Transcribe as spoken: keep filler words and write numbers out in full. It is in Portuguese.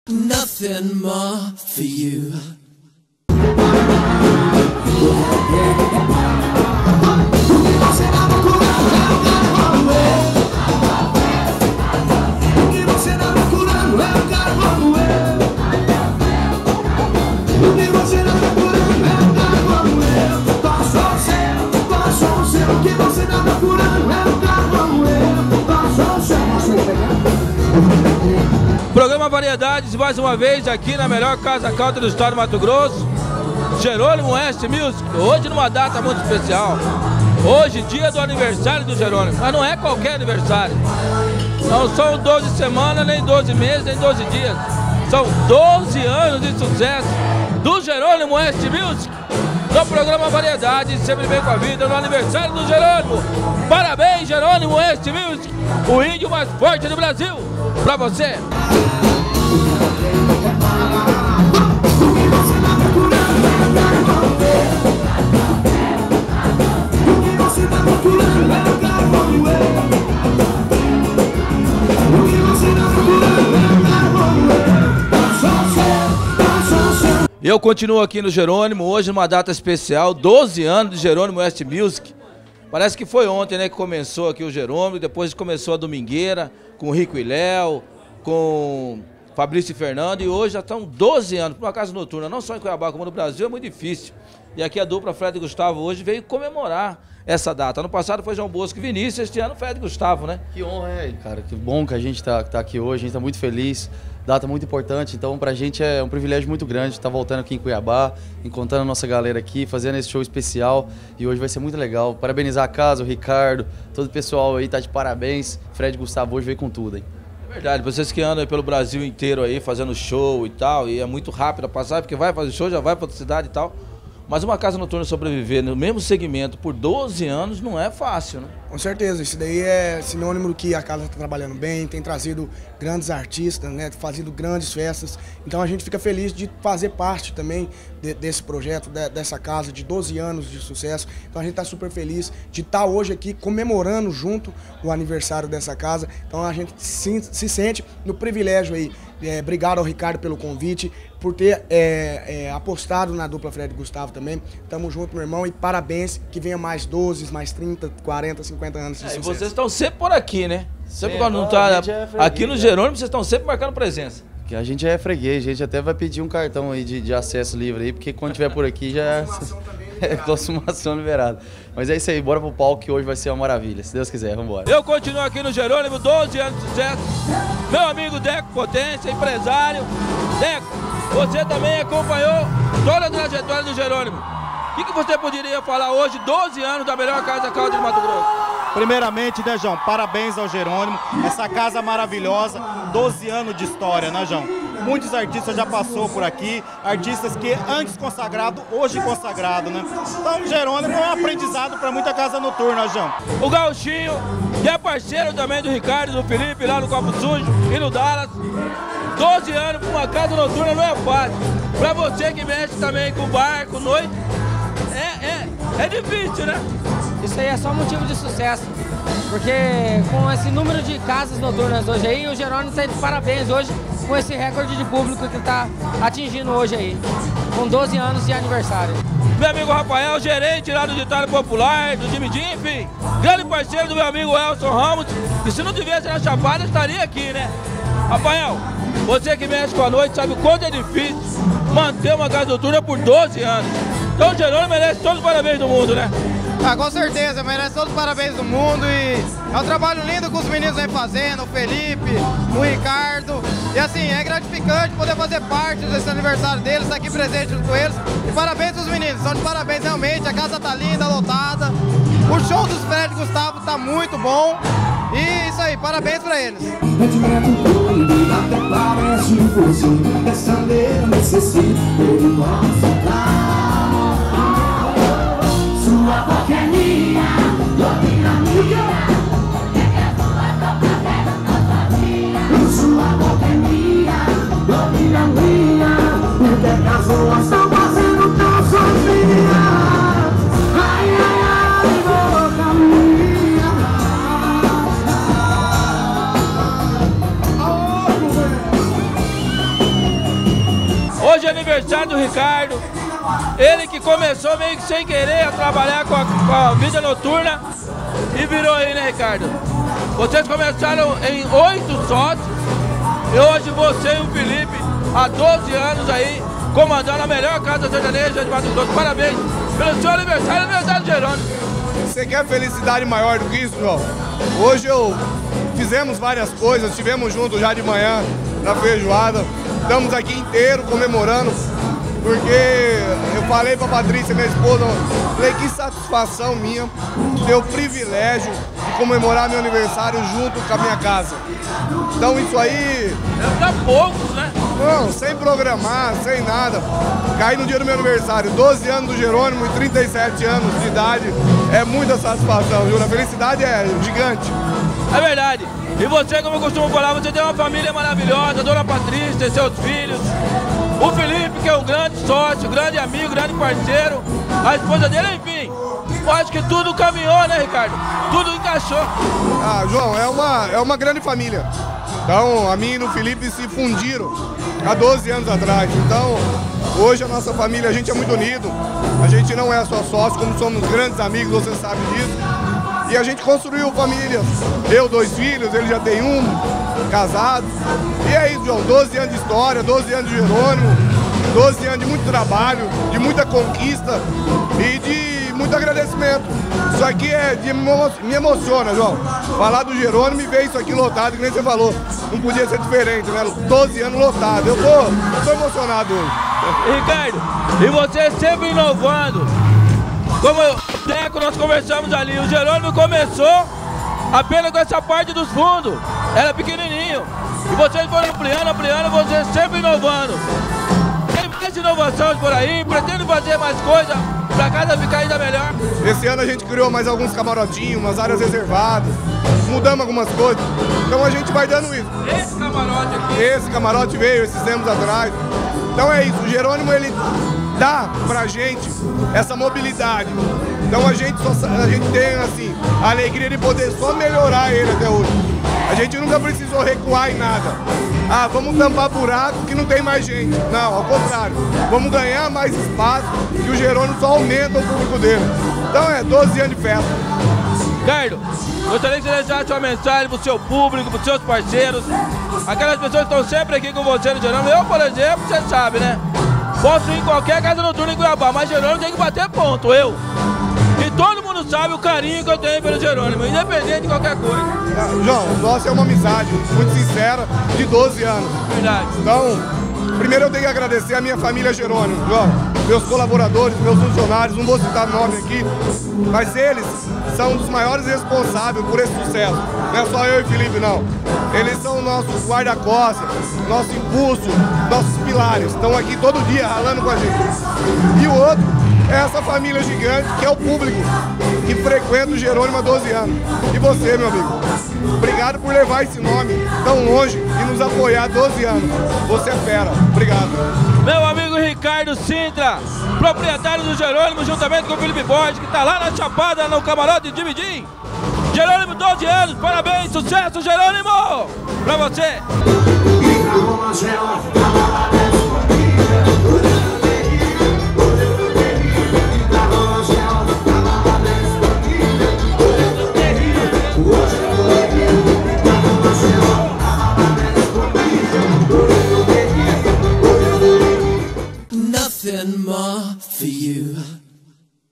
Nothing more for you. Programa Variedades, mais uma vez aqui na melhor casa country do estado do Mato Grosso, Jerônimo West Music, hoje numa data muito especial. Hoje, dia do aniversário do Jerônimo, mas não é qualquer aniversário. Não são doze semanas, nem doze meses, nem doze dias. São doze anos de sucesso do Jerônimo West Music. No programa Variedades, sempre vem com a vida no aniversário do Jerônimo. Parabéns, Jerônimo West Music, o índio mais forte do Brasil, pra você. Eu continuo aqui no Jerônimo, hoje numa data especial, doze anos de Jerônimo West Music. Parece que foi ontem, né, que começou aqui o Jerônimo, depois começou a Domingueira, com o Rico e Léo, com Fabrício e Fernando, e hoje já estão doze anos, para uma casa noturna, não só em Cuiabá, como no Brasil, é muito difícil. E aqui a dupla Fred e Gustavo hoje veio comemorar essa data. Ano passado foi João Bosco e Vinícius, este ano Fred e Gustavo, né? Que honra, é, cara, que bom que a gente tá, tá aqui hoje, a gente tá muito feliz, data muito importante, então pra gente é um privilégio muito grande estar voltando aqui em Cuiabá, encontrando a nossa galera aqui, fazendo esse show especial, e hoje vai ser muito legal. Parabenizar a casa, o Ricardo, todo o pessoal aí tá de parabéns, Fred e Gustavo hoje veio com tudo, hein? É verdade, vocês que andam aí pelo Brasil inteiro aí, fazendo show e tal, e é muito rápido a passagem, porque vai fazer show, já vai pra outra cidade e tal. Mas uma casa noturna sobreviver no mesmo segmento por doze anos não é fácil, né? Com certeza, isso daí é sinônimo do que a casa está trabalhando bem, tem trazido grandes artistas, né, fazendo grandes festas. Então a gente fica feliz de fazer parte também de, desse projeto, de, dessa casa de doze anos de sucesso. Então a gente está super feliz de estar tá hoje aqui comemorando junto o aniversário dessa casa. Então a gente se, se sente no privilégio aí. É, obrigado ao Ricardo pelo convite, por ter é, é, apostado na dupla Fred e Gustavo também. Tamo junto, meu irmão, e parabéns, que venha mais doze, mais trinta, quarenta, cinquenta anos de é, sucesso. E vocês estão sempre por aqui, né? Sempre é, quando não ó, tá é aqui no Jerônimo, vocês estão sempre marcando presença. Que a gente é freguês, a gente até vai pedir um cartão aí de, de acesso livre aí, porque quando tiver por aqui já é, é consumação liberada. Mas é isso aí, bora pro palco que hoje vai ser uma maravilha, se Deus quiser, vambora. Eu continuo aqui no Jerônimo, doze anos de sucesso. Meu amigo Deco Potência, empresário. Deco, você também acompanhou toda a trajetória do Jerônimo. O que, que você poderia falar hoje, doze anos da melhor casa country do Mato Grosso? Primeiramente, né, João, parabéns ao Jerônimo, essa casa maravilhosa, doze anos de história, né, João? Muitos artistas já passou por aqui, artistas que antes consagrado, hoje consagrado, né? Então o Jerônimo é um aprendizado para muita casa noturna, João. O Gauchinho, que é parceiro também do Ricardo e do Felipe, lá no Copo Sujo e no Dallas. doze anos para uma casa noturna não é fácil. Para você que mexe também com barco, noite, é, é, é difícil, né? Isso aí é só motivo de sucesso, porque com esse número de casas noturnas hoje aí, o Jerônimo está de parabéns hoje com esse recorde de público que está atingindo hoje aí, com doze anos de aniversário. Meu amigo Rafael, gerente lá do Ditado Popular, do Jimmy Jim, enfim, grande parceiro do meu amigo Elson Ramos, que se não tivesse na Chapada estaria aqui, né? Rafael, você que mexe com a noite sabe o quanto é difícil manter uma casa noturna por doze anos. Então o Jerônimo merece todos os parabéns do mundo, né? Ah, com certeza, merece todos os parabéns do mundo e é um trabalho lindo que os meninos vêm fazendo, o Felipe, o Ricardo. E assim, é gratificante poder fazer parte desse aniversário deles, estar aqui presente junto com eles. E parabéns aos meninos, são de parabéns realmente, a casa tá linda, lotada. O show dos Fred e Gustavo tá muito bom. E isso aí, parabéns pra eles. Sua boca é minha, domina minha. Sua boca é minha, domina minha. Porque as ruas estão fazendo tão sozinha. Ai, ai, ai, boca minha. Oh, Hoje é aniversário do Ricardo. Ele que começou meio que sem querer a trabalhar com a, com a vida noturna e virou aí, né, Ricardo? Vocês começaram em oito sócios e hoje você e o Felipe, há doze anos aí, comandando a melhor casa sertaneja de Mato Grosso. Parabéns pelo seu aniversário e aniversário do Jerônimo. Você quer felicidade maior do que isso, João? Hoje eu fizemos várias coisas, estivemos juntos já de manhã na feijoada, estamos aqui inteiro comemorando, porque eu falei pra Patrícia, minha esposa, falei que satisfação minha ter o privilégio de comemorar meu aniversário junto com a minha casa. Então isso aí... É pra poucos, né? Não, sem programar, sem nada. Cair no dia do meu aniversário, doze anos do Jerônimo e trinta e sete anos de idade, é muita satisfação, Júlio. A felicidade é gigante. É verdade. E você, como eu costumo falar, você tem uma família maravilhosa, a dona Patrícia e seus filhos. O Felipe, que é um grande sócio, grande amigo, grande parceiro. A esposa dele, enfim. Eu acho que tudo caminhou, né, Ricardo? Tudo encaixou. Ah, João, é uma, é uma grande família. Então, a mim e o Felipe se fundiram há doze anos atrás. Então, hoje a nossa família, a gente é muito unido. A gente não é só sócio, como somos grandes amigos, você sabe disso. E a gente construiu família. Eu, dois filhos, ele já tem um, casado. E é isso, João, doze anos de história, doze anos de Jerônimo, doze anos de muito trabalho, de muita conquista e de muito agradecimento. Isso aqui é de, me emociona, João. Falar do Jerônimo e ver isso aqui lotado, que nem você falou. Não podia ser diferente, né? doze anos lotado. Eu tô, eu tô emocionado hoje. Ricardo, e você sempre inovando. Como eu, Deco, nós conversamos ali, o Jerônimo começou apenas com essa parte dos fundos. Era pequenininho. E vocês foram ampliando, ampliando, vocês sempre inovando. Tem mais inovações por aí, pretende fazer mais coisa pra casa ficar ainda melhor. Esse ano a gente criou mais alguns camarotinhos, umas áreas reservadas, mudamos algumas coisas. Então a gente vai dando isso. Esse camarote aqui. Esse camarote veio esses tempos atrás. Então é isso, o Jerônimo ele dá pra gente essa mobilidade. Então a gente, só, a gente tem assim, a alegria de poder só melhorar ele até hoje. A gente nunca precisou recuar em nada. Ah, vamos tampar buraco que não tem mais gente. Não, ao contrário. Vamos ganhar mais espaço e o Jerônimo só aumenta o público dele. Então é doze anos de festa. Ricardo, gostaria que você deixasse uma mensagem pro seu público, pros seus parceiros, aquelas pessoas que estão sempre aqui com você no Jerônimo. Eu, por exemplo, você sabe, né? Posso ir em qualquer casa noturna em Cuiabá, mas Jerônimo tem que bater ponto, eu. E todo mundo sabe o carinho que eu tenho pelo Jerônimo, independente de qualquer coisa. Ah, João, nossa é uma amizade muito sincera de doze anos. Verdade. Então, primeiro eu tenho que agradecer a minha família Jerônimo, João, meus colaboradores, meus funcionários, não vou citar nome aqui, mas eles são dos maiores responsáveis por esse sucesso. Não é só eu e Felipe, não. Eles são o nosso guarda-costas, nosso impulso, nossos pilares. Estão aqui todo dia ralando com a gente. E o outro é essa família gigante, que é o público que frequenta o Jerônimo há doze anos. E você, meu amigo, obrigado por levar esse nome tão longe e nos apoiar há doze anos. Você é fera. Obrigado. Meu amigo Ricardo Sintra, proprietário do Jerônimo, juntamente com o Felipe Borges, que está lá na Chapada, no camarote de Dividim. Jerônimo, doze anos, parabéns, sucesso, Jerônimo! Pra você! Nothing more for you.